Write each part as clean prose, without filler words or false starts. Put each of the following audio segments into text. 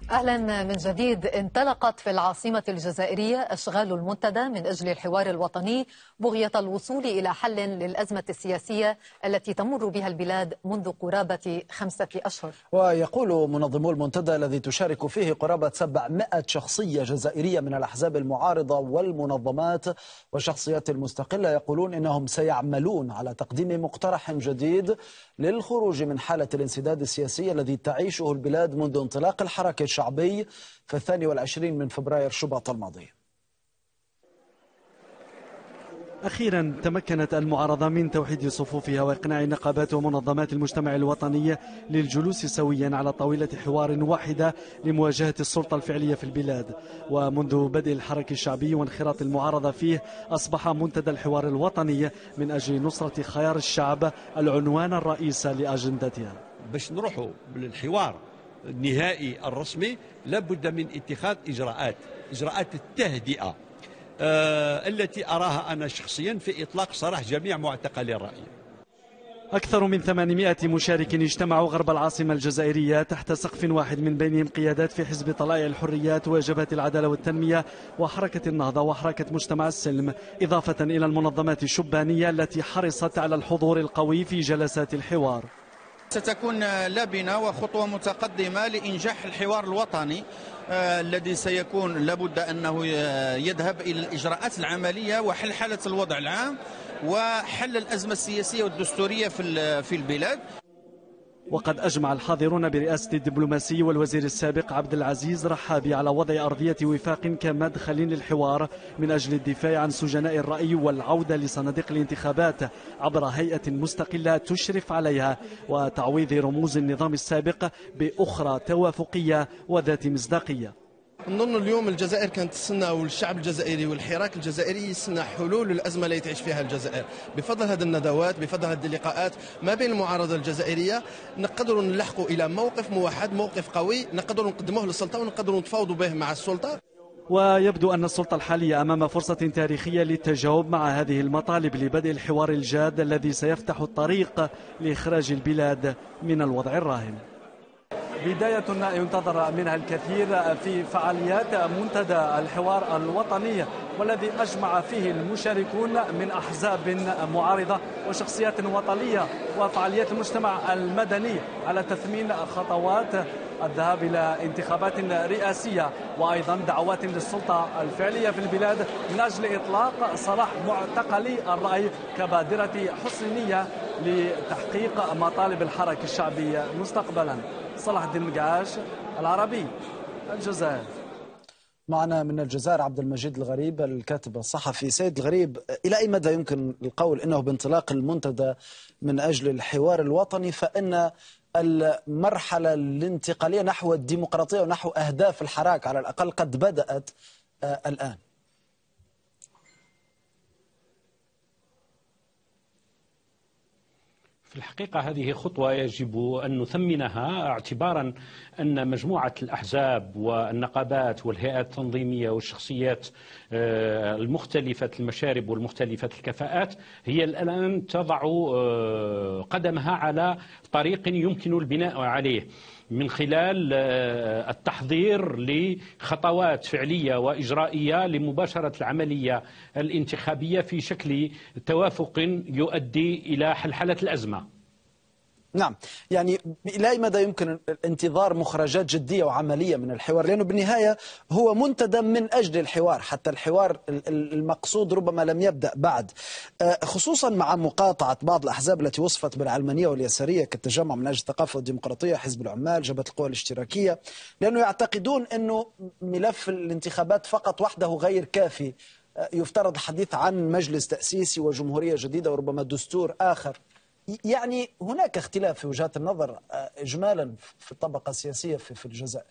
أهلا من جديد. انطلقت في العاصمة الجزائرية أشغال المنتدى من أجل الحوار الوطني بغية الوصول إلى حل للأزمة السياسية التي تمر بها البلاد منذ قرابة 5 أشهر. ويقول منظمو المنتدى الذي تشارك فيه قرابة 700 شخصية جزائرية من الأحزاب المعارضة والمنظمات والشخصيات المستقلة، يقولون إنهم سيعملون على تقديم مقترح جديد للخروج من حالة الانسداد السياسي الذي تعيشه البلاد منذ انطلاق الحراك الشعبي في 22 من فبراير شباط الماضي. أخيرا تمكنت المعارضة من توحيد صفوفها وإقناع نقابات ومنظمات المجتمع الوطني للجلوس سويا على طاولة حوار واحدة لمواجهة السلطة الفعلية في البلاد. ومنذ بدء الحراك الشعبي وانخراط المعارضة فيه أصبح منتدى الحوار الوطني من أجل نصرة خيار الشعب العنوان الرئيسي لأجندتها. باش نروحوا للحوار النهائي الرسمي لابد من اتخاذ إجراءات التهدئة التي أراها أنا شخصيا في إطلاق سراح جميع معتقلي الرأي. أكثر من 800 مشارك اجتمعوا غرب العاصمة الجزائرية تحت سقف واحد، من بينهم قيادات في حزب طلائع الحريات وجبهة العدالة والتنمية وحركة النهضة وحركة مجتمع السلم، إضافة إلى المنظمات الشبانية التي حرصت على الحضور القوي في جلسات الحوار. ستكون لبنة وخطوة متقدمة لإنجاح الحوار الوطني الذي سيكون لابد أنه يذهب إلى الإجراءات العملية وحل حالة الوضع العام وحل الأزمة السياسية والدستورية في البلاد. وقد أجمع الحاضرون برئاسة الدبلوماسي والوزير السابق عبد العزيز رحابي على وضع أرضية وفاق كمدخل للحوار من أجل الدفاع عن سجناء الرأي والعودة لصناديق الانتخابات عبر هيئة مستقلة تشرف عليها، وتعويض رموز النظام السابق بأخرى توافقية وذات مصداقية. نظن اليوم الجزائر كانت تستنى، والشعب الجزائري والحراك الجزائري يستنى حلول للأزمة اللي تعيش فيها الجزائر. بفضل هذه الندوات، بفضل هذه اللقاءات ما بين المعارضة الجزائرية، نقدروا نلحقوا إلى موقف موحد، موقف قوي نقدروا نقدموه للسلطة ونقدروا نتفاوضوا به مع السلطة. ويبدو أن السلطة الحالية أمام فرصة تاريخية للتجاوب مع هذه المطالب لبدء الحوار الجاد الذي سيفتح الطريق لإخراج البلاد من الوضع الراهن. بداية ينتظر منها الكثير في فعاليات منتدى الحوار الوطني، والذي أجمع فيه المشاركون من أحزاب معارضة وشخصيات وطنية وفعاليات المجتمع المدني على تثمين خطوات الذهاب إلى انتخابات رئاسية، وأيضا دعوات للسلطة الفعلية في البلاد من أجل إطلاق سراح معتقلي الرأي كبادرة حسنية لتحقيق مطالب الحراك الشعبي مستقبلا. صلاح الدين مقعاش، العربي، الجزائر. معنا من الجزائر عبد المجيد الغريب الكاتب الصحفي. سيد الغريب، إلى أي مدى يمكن القول أنه بانطلاق المنتدى من أجل الحوار الوطني فإن المرحلة الانتقالية نحو الديمقراطية ونحو أهداف الحراك على الأقل قد بدأت الآن؟ في الحقيقة هذه خطوة يجب أن نثمنها، اعتبارا أن مجموعة الأحزاب والنقابات والهيئات التنظيمية والشخصيات المختلفة المشارب والمختلفة الكفاءات هي الآن تضع قدمها على طريق يمكن البناء عليه من خلال التحضير لخطوات فعلية وإجرائية لمباشرة العملية الانتخابية في شكل توافق يؤدي إلى حلحلة الأزمة. نعم، يعني إلى أي مدى يمكن انتظار مخرجات جدية وعملية من الحوار؟ لأنه بالنهاية هو منتدى من أجل الحوار، حتى الحوار المقصود ربما لم يبدأ بعد، خصوصا مع مقاطعة بعض الأحزاب التي وصفت بالعلمانية واليسارية كالتجمع من أجل الثقافة والديمقراطية، حزب العمال، جبهة القوى الاشتراكية، لأنه يعتقدون أنه ملف الانتخابات فقط وحده غير كافي، يفترض الحديث عن مجلس تأسيسي وجمهورية جديدة وربما دستور آخر. يعني هناك اختلاف في وجهات النظر إجمالا في الطبقة السياسية في الجزائر.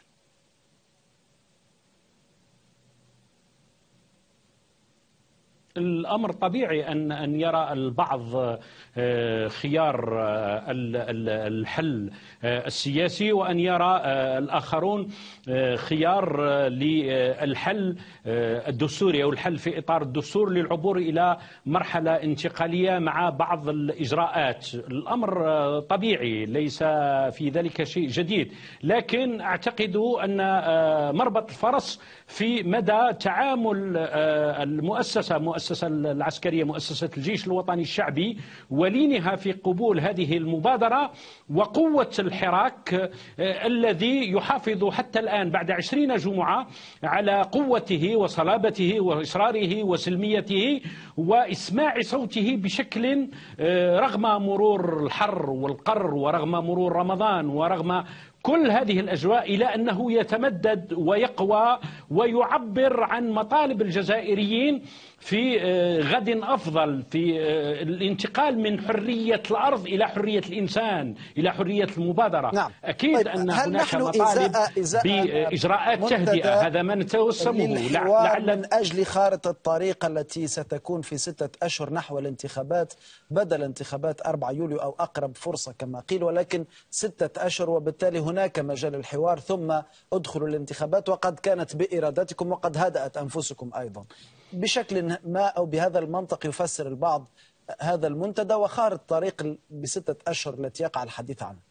الأمر طبيعي أن يرى البعض خيار الحل السياسي، وأن يرى الآخرون خيار للحل الدستوري أو الحل في إطار الدستور للعبور إلى مرحلة انتقالية مع بعض الإجراءات. الأمر طبيعي، ليس في ذلك شيء جديد، لكن أعتقد أن مربط الفرس في مدى تعامل المؤسسة العسكرية، مؤسسة الجيش الوطني الشعبي، ولينها في قبول هذه المبادرة، وقوة الحراك الذي يحافظ حتى الآن بعد 20 جمعة على قوته وصلابته وإصراره وسلميته وإسماع صوته بشكل رغم مرور الحر والقر ورغم مرور رمضان ورغم كل هذه الأجواء، إلى أنه يتمدد ويقوى ويعبر عن مطالب الجزائريين في غد أفضل، في الانتقال من حرية الأرض إلى حرية الإنسان، إلى حرية المبادرة. نعم. أكيد طيب، أن هناك مطالب بإجراءات تهدئة، هذا ما نتوسمه لعل من أجل خارطة الطريق التي ستكون في 6 أشهر نحو الانتخابات، بدل انتخابات 4 يوليو أو أقرب فرصة كما قيل، ولكن 6 أشهر، وبالتالي هناك مجال الحوار، ثم ادخلوا الانتخابات، وقد كانت بإرادتكم وقد هدأت أنفسكم أيضا. بشكل ما أو بهذا المنطق يفسر البعض هذا المنتدى وخارطة الطريق ب6 أشهر التي يقع الحديث عنها.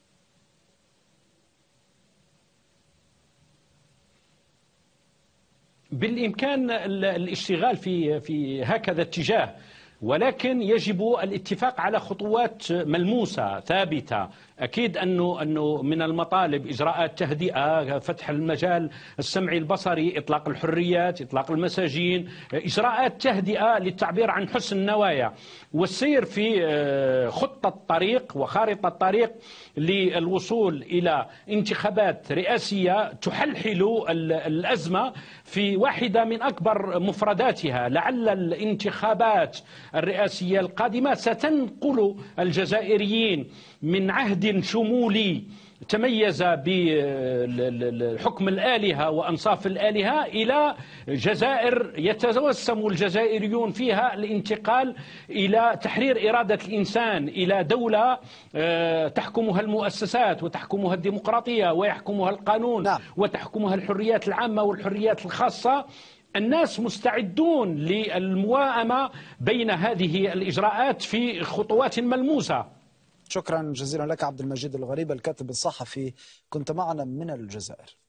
بالإمكان الاشتغال في هكذا اتجاه، ولكن يجب الاتفاق على خطوات ملموسة ثابتة. أكيد أنه من المطالب إجراءات تهدئة، فتح المجال السمعي البصري، إطلاق الحريات، إطلاق المساجين، إجراءات تهدئة للتعبير عن حسن النوايا، والسير في خطة الطريق وخارطة الطريق للوصول إلى انتخابات رئاسية تحلحل الأزمة في واحدة من أكبر مفرداتها. لعل الانتخابات الرئاسية القادمة ستنقل الجزائريين من عهد شمولي تميز بحكم الآلهة وأنصاف الآلهة إلى جزائر يتوسم الجزائريون فيها الانتقال إلى تحرير إرادة الإنسان، إلى دولة تحكمها المؤسسات وتحكمها الديمقراطية ويحكمها القانون. نعم. وتحكمها الحريات العامة والحريات الخاصة. الناس مستعدون للمواءمة بين هذه الإجراءات في خطوات ملموسة. شكرا جزيلا لك عبد المجيد الغريب، الكاتب الصحفي، كنت معنا من الجزائر.